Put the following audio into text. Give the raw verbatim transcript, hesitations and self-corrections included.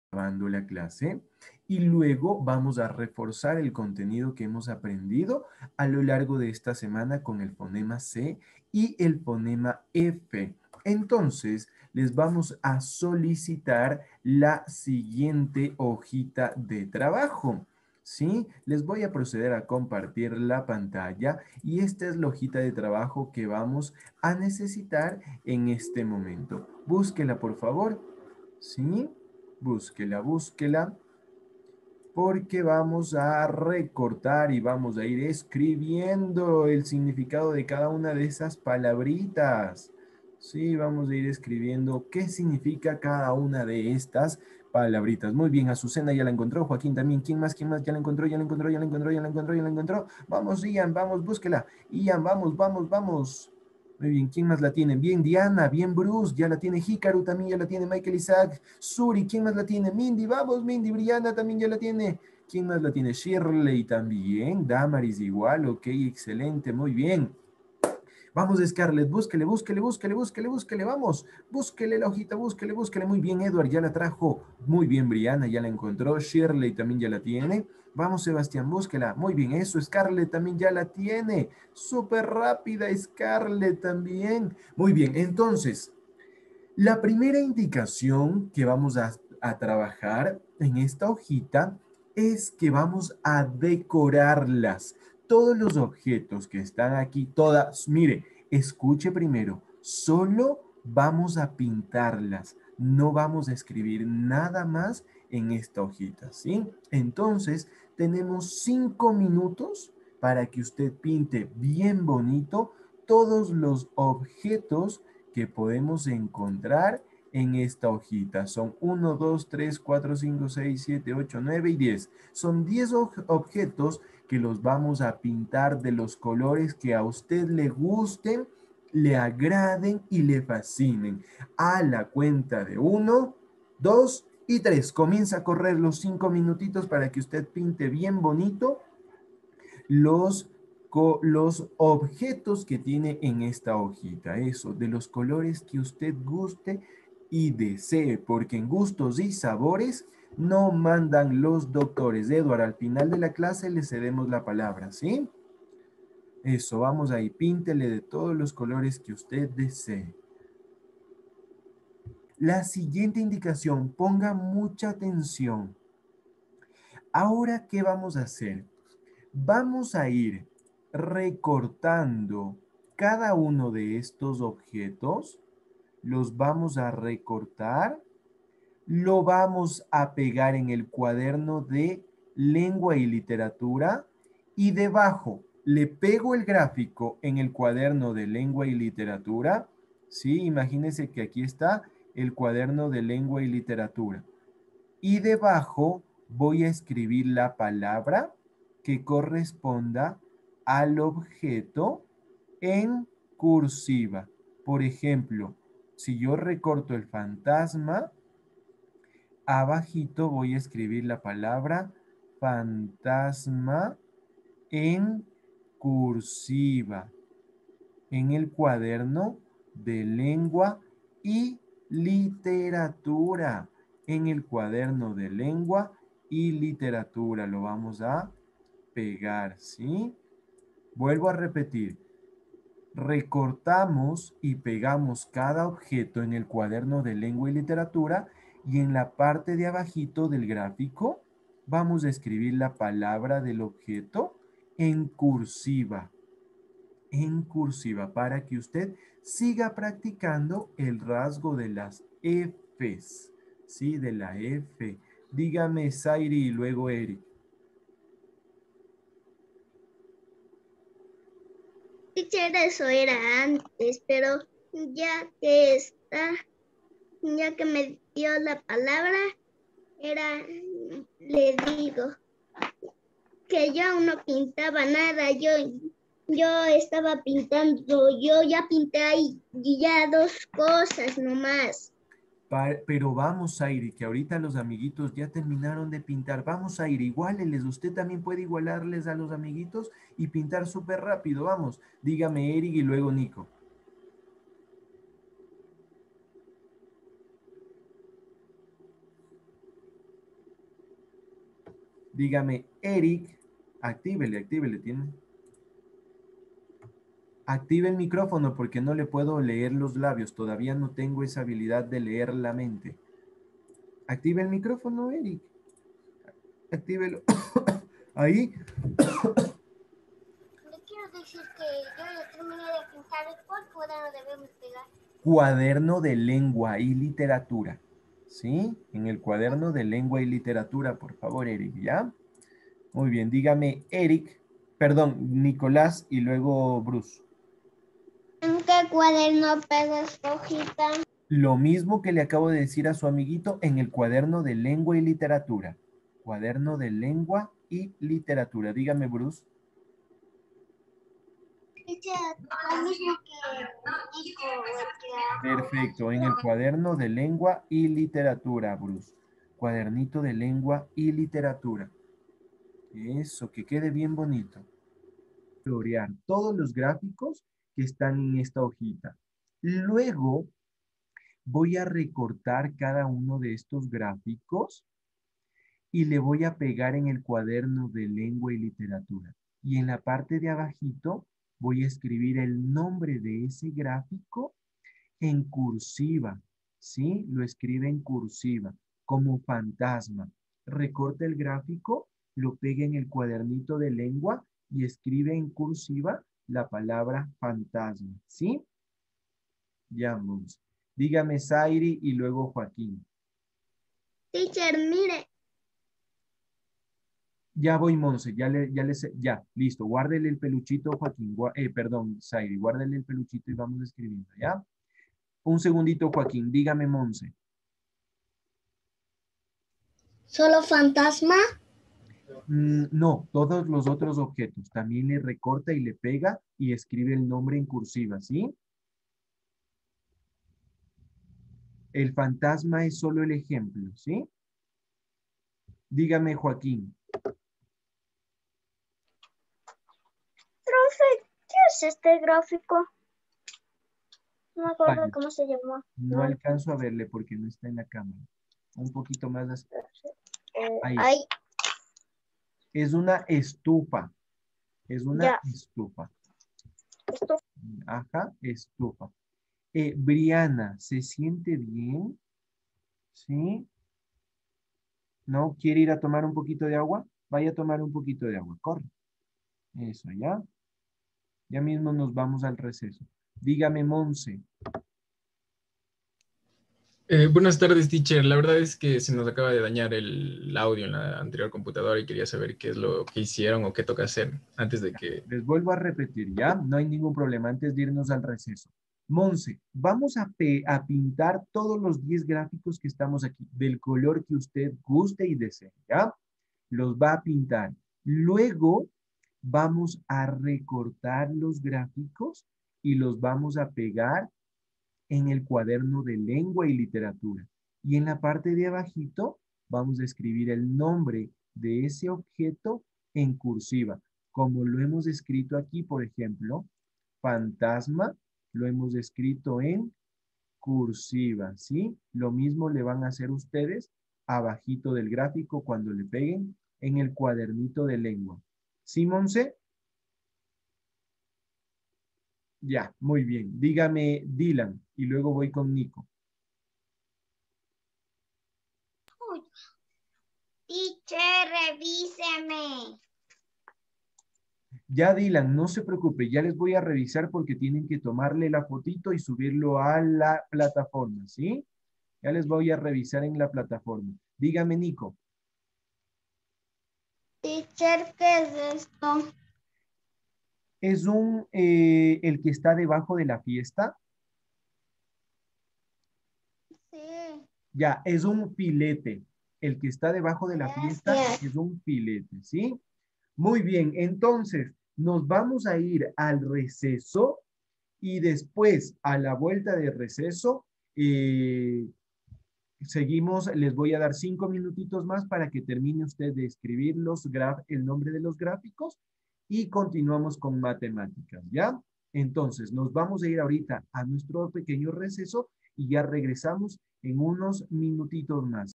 grabando la clase y luego vamos a reforzar el contenido que hemos aprendido a lo largo de esta semana con el fonema C y el fonema F. Entonces, les vamos a solicitar la siguiente hojita de trabajo. ¿Sí? Les voy a proceder a compartir la pantalla y esta es la hojita de trabajo que vamos a necesitar en este momento. Búsquela, por favor. ¿Sí? Búsquela, búsquela, porque vamos a recortar y vamos a ir escribiendo el significado de cada una de esas palabritas. Sí, vamos a ir escribiendo qué significa cada una de estas palabritas. Muy bien, Azucena ya la encontró, Joaquín también. ¿Quién más? ¿Quién más? Ya la encontró, ya la encontró, ya la encontró, ya la encontró, ya la encontró. Vamos, Ian, vamos, búsquela. Ian, vamos, vamos, vamos. Muy bien, ¿quién más la tiene? Bien, Diana, bien, Bruce, ya la tiene. Hikaru también ya la tiene. Michael Isaac, Suri, ¿quién más la tiene? Mindy, vamos, Mindy, Brianna también ya la tiene. ¿Quién más la tiene? Shirley también. Damaris igual, ok, excelente, muy bien. Vamos, Scarlett, búsquele, búsquele, búsquele, búsquele, búsquele, vamos. Búsquele la hojita, búsquele, búsquele. Muy bien, Edward, ya la trajo. Muy bien, Brianna, ya la encontró. Shirley también ya la tiene. Vamos, Sebastián, búsquela. Muy bien, eso, Scarlett también ya la tiene. Súper rápida, Scarlett también. Muy bien, entonces, la primera indicación que vamos a, a trabajar en esta hojita es que vamos a decorarlas. Todos los objetos que están aquí, todas, mire, escuche primero, solo vamos a pintarlas, no vamos a escribir nada más en esta hojita, ¿sí? Entonces, tenemos cinco minutos para que usted pinte bien bonito todos los objetos que podemos encontrar en esta hojita. Son uno, dos, tres, cuatro, cinco, seis, siete, ocho, nueve y diez. Son diez objetos que los vamos a pintar de los colores que a usted le gusten, le agraden y le fascinen. A la cuenta de uno, dos y tres. Comienza a correr los cinco minutitos para que usted pinte bien bonito los los objetos que tiene en esta hojita, eso, de los colores que usted guste y desee, porque en gustos y sabores no mandan los doctores. Edward, al final de la clase le cedemos la palabra, ¿sí? Eso, vamos ahí, píntele de todos los colores que usted desee. La siguiente indicación, ponga mucha atención. Ahora, ¿qué vamos a hacer? Vamos a ir recortando cada uno de estos objetos, los vamos a recortar, lo vamos a pegar en el cuaderno de lengua y literatura y debajo le pego el gráfico en el cuaderno de lengua y literatura. Sí, imagínense que aquí está el cuaderno de lengua y literatura. Y debajo voy a escribir la palabra que corresponda al objeto en cursiva. Por ejemplo, si yo recorto el fantasma, abajito voy a escribir la palabra fantasma en cursiva en el cuaderno de lengua y literatura. En el cuaderno de lengua y literatura lo vamos a pegar, ¿sí? Vuelvo a repetir. Recortamos y pegamos cada objeto en el cuaderno de lengua y literatura y en la parte de abajito del gráfico vamos a escribir la palabra del objeto en cursiva. En cursiva para que usted siga practicando el rasgo de las Fs, ¿sí? De la F. Dígame, Zairi y luego Eric. Teacher, eso era antes, pero ya que está, ya que me dio la palabra, era, le digo que yo aún no pintaba nada, yo, yo estaba pintando, yo ya pinté ahí ya dos cosas nomás. Pero vamos a ir, que ahorita los amiguitos ya terminaron de pintar. Vamos a ir, iguáleles. Usted también puede igualarles a los amiguitos y pintar súper rápido. Vamos, dígame Eric y luego Nico. Dígame, Eric, actívele, actívele, tiene. Active el micrófono porque no le puedo leer los labios. Todavía no tengo esa habilidad de leer la mente. Active el micrófono, Eric. Actívelo. Ahí. Le quiero decir que yo ya terminé de pintar. ¿Cuál cuaderno debemos pegar? Cuaderno de lengua y literatura. ¿Sí? En el cuaderno de lengua y literatura, por favor, Eric, ¿ya? Muy bien, dígame, Eric, perdón, Nicolás y luego Bruce. ¿En qué cuaderno pego esta hojita? Lo mismo que le acabo de decir a su amiguito en el cuaderno de lengua y literatura. Cuaderno de lengua y literatura. Dígame, Bruce. Lo mismo que Nico. Perfecto, en el cuaderno de lengua y literatura, Bruce. Cuadernito de lengua y literatura. Eso, que quede bien bonito. Colorear todos los gráficos que están en esta hojita. Luego voy a recortar cada uno de estos gráficos y le voy a pegar en el cuaderno de lengua y literatura. Y en la parte de abajito voy a escribir el nombre de ese gráfico en cursiva, ¿sí? Lo escribe en cursiva, como fantasma. Recorta el gráfico, lo pega en el cuadernito de lengua y escribe en cursiva la palabra fantasma, ¿sí? Ya, Mons. Dígame, Zairi y luego Joaquín. Teacher, mire. Ya voy, Monse, ya le, ya le, ya, listo. Guárdele el peluchito, Joaquín, gua- eh, perdón, Zairi, guárdele el peluchito y vamos escribiendo, ¿ya? Un segundito, Joaquín, dígame, Monse. ¿Solo fantasma? Mm, no, todos los otros objetos. También le recorta y le pega y escribe el nombre en cursiva, ¿sí? El fantasma es solo el ejemplo, ¿sí? Dígame, Joaquín. Profe, ¿qué es este gráfico? No me acuerdo Vale, cómo se llama. no No. alcanzo a verle porque no está en la cámara. Un poquito más. as- Eh, Ahí. ahí, Es una estufa. Es una ya. estufa. Esto. Ajá, estufa. Eh, Briana, ¿se siente bien? ¿Sí? ¿No quiere ir a tomar un poquito de agua? Vaya a tomar un poquito de agua. Corre. Eso, ¿ya? Ya mismo nos vamos al receso. Dígame, Monse. Eh, buenas tardes, teacher. La verdad es que se nos acaba de dañar el audio en la anterior computadora y quería saber qué es lo que hicieron o qué toca hacer antes de que... Les vuelvo a repetir, ¿ya? No hay ningún problema antes de irnos al receso. Monse, vamos a, pe- a pintar todos los diez gráficos que estamos aquí, del color que usted guste y desee, ¿ya? Los va a pintar. Luego vamos a recortar los gráficos y los vamos a pegar en el cuaderno de lengua y literatura. Y en la parte de abajito vamos a escribir el nombre de ese objeto en cursiva, como lo hemos escrito aquí, por ejemplo, fantasma, lo hemos escrito en cursiva, ¿sí? Lo mismo le van a hacer ustedes abajito del gráfico cuando le peguen en el cuadernito de lengua. ¿Sí, Monse? Ya, muy bien. Dígame, Dylan, y luego voy con Nico. Teacher, revíseme. Ya, Dylan, no se preocupe, ya les voy a revisar porque tienen que tomarle la fotito y subirlo a la plataforma, ¿sí? Ya les voy a revisar en la plataforma. Dígame, Nico. Teacher, ¿qué es esto? ¿Es un, eh, el que está debajo de la fiesta? Sí. Ya, es un filete. El que está debajo de la fiesta Gracias. es un filete, ¿sí? Muy bien, entonces nos vamos a ir al receso y después a la vuelta de receso eh, seguimos, les voy a dar cinco minutitos más para que termine usted de escribir los graf el nombre de los gráficos y continuamos con matemáticas, ¿ya? Entonces, nos vamos a ir ahorita a nuestro pequeño receso y ya regresamos en unos minutitos más.